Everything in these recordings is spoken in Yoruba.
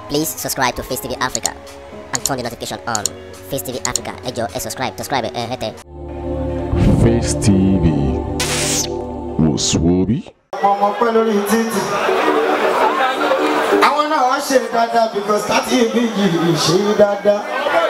Please subscribe to Face TV Africa and turn the notification on. Face TV Africa, ẹ jọ̀ọ́ subscribe, hete. Face TV was Swoby. Ọmọ pẹ́ lórí títì. Àwọn náà wá ṣe dáadáa because láti ibi yìí ṣe dáadáa.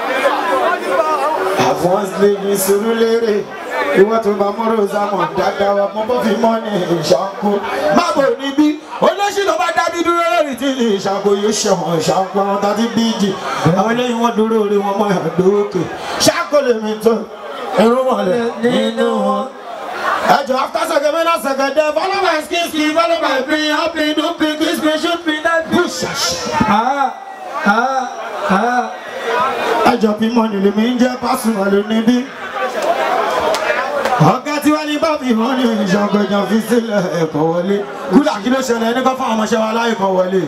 Àfọ̀nsílẹ̀ ní Surulere. Ìwọ́n tó bá mọ́rọ̀ sámọ̀ dáadáa wa mọ́ bọ́ fi mọ́ ní ìṣàkó. Má bò níbí, olóṣèlú bá dábí dúró lórí títì ìṣàkó yóò ṣẹ̀wọ̀n ìṣàkó àwọn tàbí bíjì. Àwọn eléyìí wọ́n dúró orí wọn mọ́ ìyàdókè. Ṣàkó lèmi tó ẹ̀rọ wọlé nínú wọn. After second, follow my skills, follow my brain, happy, do big, this me should be that push. Be money, the manger, personal, maybe. Ọ̀gá tí wá ní bábí wọn ní ìṣàngọ̀jàn fi sílẹ̀ ẹ̀kọ́ wọlé. Kúlà kí ló ṣẹlẹ̀ ní kọ́ fún àwọn ọmọṣẹ́ wa láìkọ́ wọlé.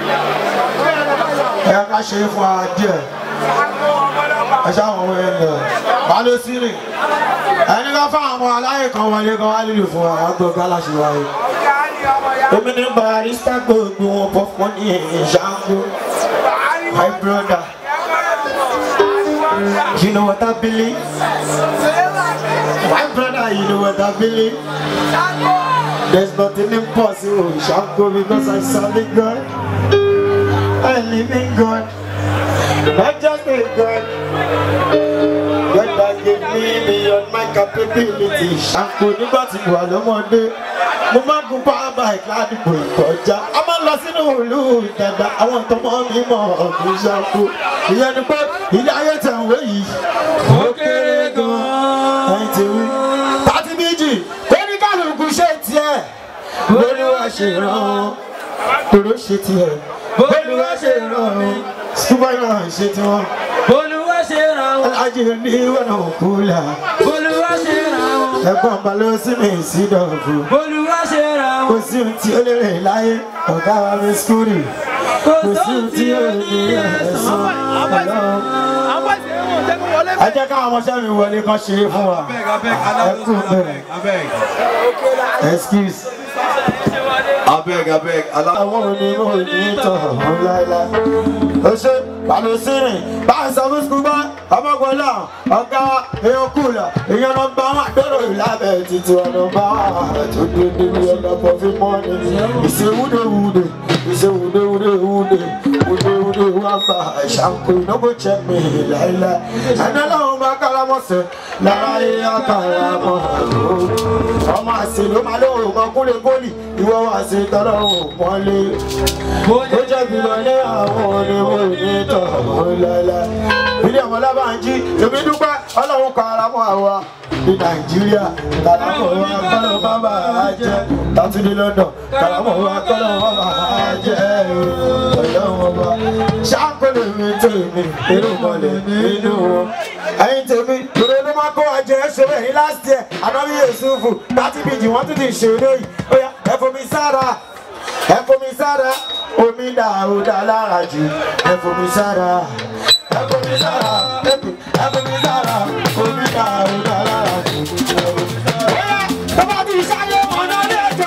Ẹ ká ṣe fún adìẹ. Ẹ ṣáwọn ọmọ ẹ̀ lọ. Báló sírì. Ẹni ká fún àwọn aláìkọ́ wọlé kan wá lílù fún àgbọ̀ gálàṣì wáyé. Èmi ní barista gbogbo wọn pọ̀ fún ní ìṣàngó. My brother. You know what I believe? My brother, you know what I believe? There's nothing impossible. We shall go because I serve in God. I live in God. Not just in God. God has given me beyond my capability. Ṣàǹkó nígbà tí mo wà lọ́mọdé. Mo máa ń gun power bike ládùúgbò ìkọjá. A máa ń lọ sínú ìlú Ìtẹ̀dá. Àwọn ìtọ́mọ mi mọ̀ ọ̀gbìn Ṣàǹkó. Ìyẹn ni pé ilé ayé tẹ̀ ń wé yìí. Ó kéré gan-an. Ẹyin ti wí. Tàbí méjì, oníkàlùkù ṣe tiẹ̀. Olúwa ṣe rán. Tòró ṣe tiẹ̀. Olúwa ṣe rán. Súpáìnà ṣe tiwọn. Olúwa ṣe rán. Alájí ní ìwọ̀n náà kú là. Olúwa ṣe rán. Ẹ̀gbọ́n bá lọ sí mi sí dọ̀fù. Olúwa ṣe rán. Kò sí ohun tí ó lè rìn láyé. Ọ̀gá wa mi skúrì. Kò sí ohun tí ó lè rìn ẹ̀sán. Ẹ jẹ́ káwọn ọmọọṣẹ́ mi wọlé kan ṣe é fún wa. Ẹ kú bẹ̀rẹ̀. Excuse. Abeg. Àwọn onímọ̀ ní tọ̀ ọ̀hún láíláí. Ó ṣe Bàlùsírìn bá ń sọ fún skúbá ọmọgbọ́lá ọ̀gá èèyàn kùlà èèyàn lọ bá wà gbèrò ìlàbẹ̀ títí ọ̀nà bá wà tó dédé ní ọ̀nà pọ̀fí mọ́ni. Ìṣèwúdewúde wà bá Ṣàǹkó ìnáwó jẹ́ mi láíláí. Ẹni ọlọ́run bá kálámọ̀sẹ̀ lára yíyá kálámọ̀ ọmọ àṣẹ ló máa lóhùn ọmọ kúlẹ̀ pólì ìwọ wà sí tọ́lọ́run mọ́lé. Ó jẹ́ bílíọ̀nù àwọn onímọ̀ ìtọ̀ ọ̀lẹ́lẹ́. Ilé ọmọ Lábànjí èmi dúpẹ́ ọlọ́run kan ara mọ́ àwa ní Nàìjíríà. Kàlámọ̀ wa kọ́lọ̀ má bàa jẹ́ Tàtúndé London. Kàlámọ̀ wa kọ́lọ̀ má bàa jẹ́ ọlọ́run ọba. Ṣàǹkó lè mi tèmi inú mọ̀lẹ́ nínú wọn. Ẹyin tèmi lórí ló máa kó àjẹ ṣe bẹ́ẹ̀ ní last year. Ànábì Yusufu 30 bíjì wọ́n tún ti ṣe lóyìn. Ó yá ẹ fomi sára. Omi dàrúdà lára jù. Ẹ fomi sára. Omi dàrúdà lára jù. Bóyá tó bá ti ṣáyé wọn náà ní ẹjọ́.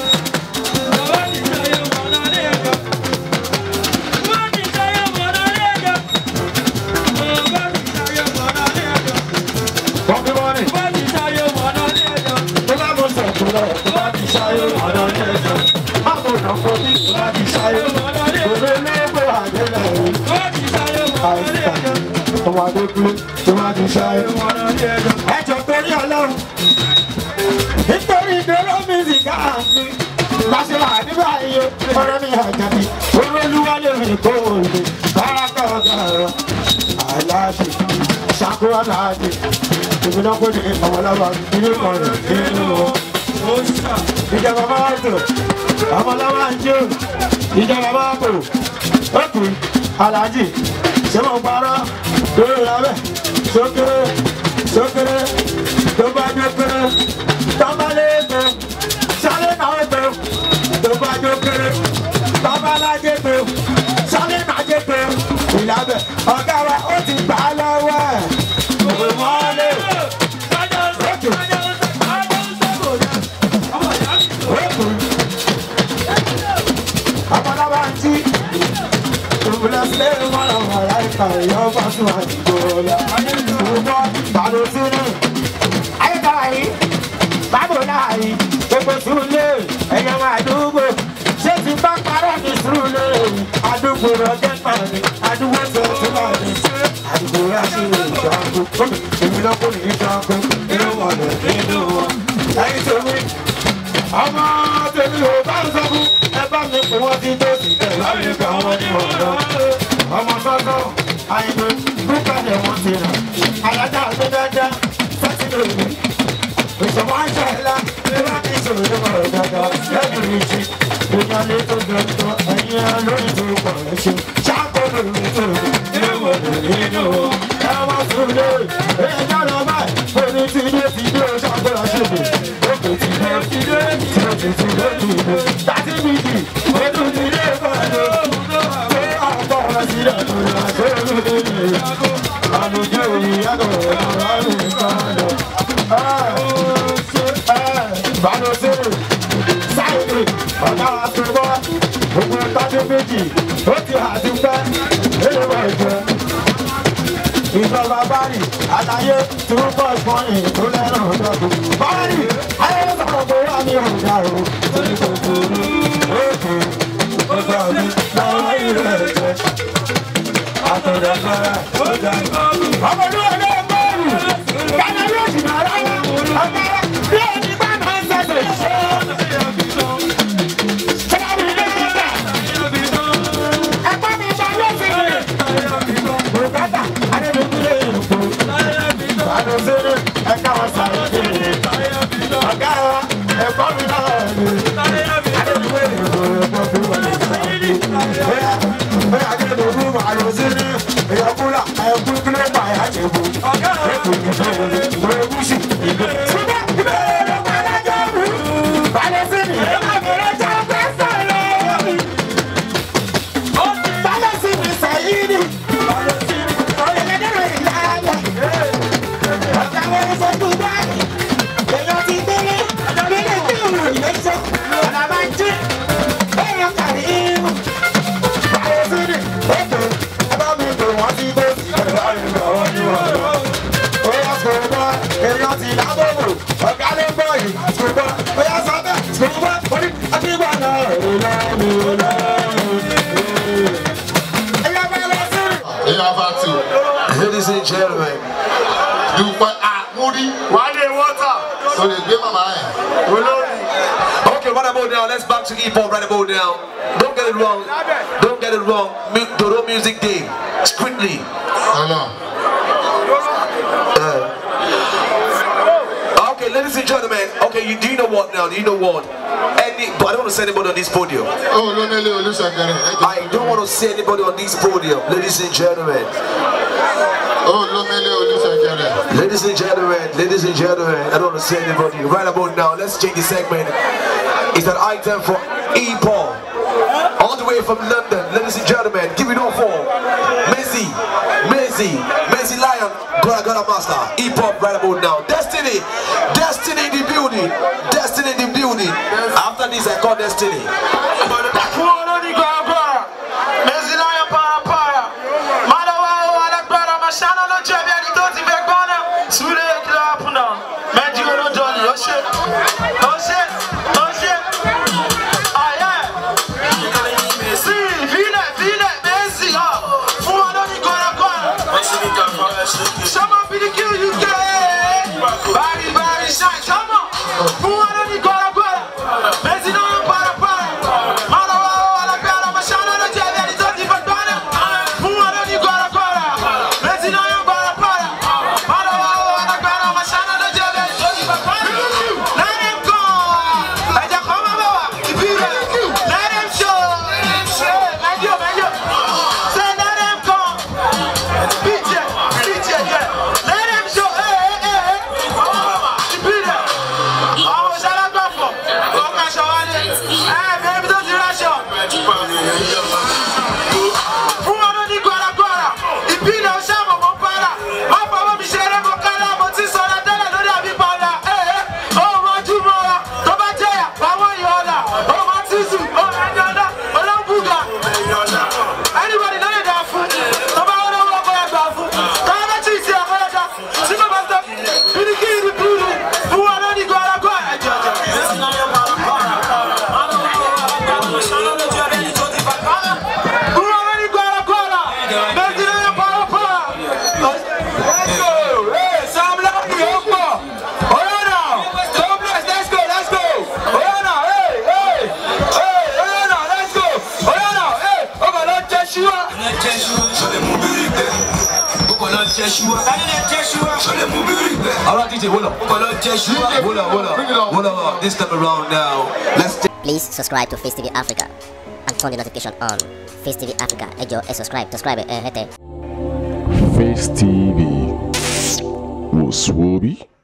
Ọmọdé kúlé tó máa ti ṣáyé. Ẹjọ́ torí Ọlọ́run nítorí ìdérò mísíkà mi láṣẹ́lá nígbà iye ọ̀rẹ́ mi àjàbí olólùwà lè rìn kó o lè bárakà ọ̀gá aláàbì Ṣàǹkó aláàbì ìbílẹ̀ kò ní ọmọláwà nínú ìkànnì nínú ìjọba máa tó ọmọláwà ń jó ìjọba máa tó ókè aláàjì ṣé mo parọ́ lórí abẹ́ sókèrè tó bá jókèrè tọ́mọléèkó sálẹ̀ náà tó tó bá jókèrè tọ́mọlájẹ́gbé sálẹ̀ náà jẹ́gbé ìlàbẹ̀ ọ̀gá wa ó ti gbà á lọ́wọ́ ẹ̀ òmọ́lé ọmọlábà ń jí. bless them, all of my life, your pass my goal. Bado sunu, ayo kawai, babo nai, gbogbo sule, ẹ̀yẹ máa dúgbò, ṣé ti bá parọ́ ní sule, àdúgbò rọ̀jẹ̀ pàdé, àdúgbò sọ̀tún pàdé, àdúgbò ráṣìlẹ̀ ìṣàkó, èmi lọ́kùn ní ìṣàkó, inú wọn lè nínú wọn. Ẹyin tèmi, ọmọ tèmi ò bá ń sọ fún, ẹ bá mi pè wọ́n ti tó sì tẹ̀ láyé ká wọ́n ní ọ̀dọ́. Ọmọ sọ́sọ́, àyìnbó, búkà ni wọ́n ti rà, àyájá àti dáadáa, sẹ́tì lòdì. Ìṣòwò àṣà ìlà, ìlà kì í ṣòro lọ́wọ́ dáadáa, lẹ́nu ìṣe. Ìyálé tó dọ̀tọ̀, ẹ̀yìn lórí tó pọ̀ ẹ̀ṣẹ̀. Ṣáàkó lórí tó dùn, inú wo lè nínú o. Ẹ wá súnlé, ẹ̀yà lọ báyìí, orí ti dé ṣàkóra ṣèlè. Òkè ti dé, tí ó ti dé dìde. Tàbí méjì, ojú ti dé kọ́ni. Ṣé àpọ̀ wọn sílẹ̀ tó yà sórí ìdílé? Àlùjọ ìyàtọ̀ ọ̀rọ̀ ìkànnì. Bano sẹ́yìn, sáyẹ̀dì, ọ̀gá àtúbọ̀, gbogbo tọ́jú méjì, ó ti àti pẹ́, èèwọ̀ ìjẹ́. Ìjọba bárì, àlàyé tí ó pọ̀ ìpọ́nì tó lẹ́nu ọ̀dọ́gbò. Bárì, ayé sọ̀rọ̀ pé wà ní ọ̀gá o, torí kò kúrú, òkè, ọgbà mi, lọ́wọ́ ilé ẹ̀jẹ̀. Àtọ̀dọ̀gbọ́ra, ó dá. Ọmọdé ọdẹ bọ́ọ̀lù, kánà yóò jìnnà rárá, ọgbà bí ẹni bá máa ń sẹ́sẹ̀ ṣe. Ẹgbẹ́ mi bá ló fi rè. Bùkátà, Adébíyẹ ìrùkú. Àdùnsẹ́rẹ́, ẹ̀ka wọn sáré kiri. Ọ̀gá wa, ẹ̀kọ́ mi náà rè. Adébíyẹ ìrùkú, ẹ̀kọ́ mi wọlé sáré. Bóyá Adébíyẹ àdùnsẹ́rẹ́, ìyọkúlà, ẹ̀kú kílẹ̀ báyà ṣe bù. Ẹ̀kú ìfẹ́ ìwé wúṣì ìgbẹ́. Ladies and gentlemen, you Moody, why they water? So they give my mind. Okay, right about now, let's back to hip-hop right about now. Don't get it wrong. Don't get it wrong. Doro Music Day. Strictly. Okay, ladies and gentlemen. Okay, do you know what now? Do you know what? But I don't want to see anybody on this podium. Oh, no, I don't want to see anybody on this podium, ladies and gentlemen. Oh, ladies and gentlemen, I don't want to see anybody. Right about now, let's change the segment. It's an item for hip-hop. All the way from London, ladies and gentlemen, give it all for Messi Lion, Ghana Master, hip-hop right about now. Destiny in the building. After this, I call Destiny. Come on! Alright, DJ, hold up. This time around now, let's. Please subscribe to Face TV Africa and turn the notification on. Face TV Africa, subscribe, Face TV was Swoby.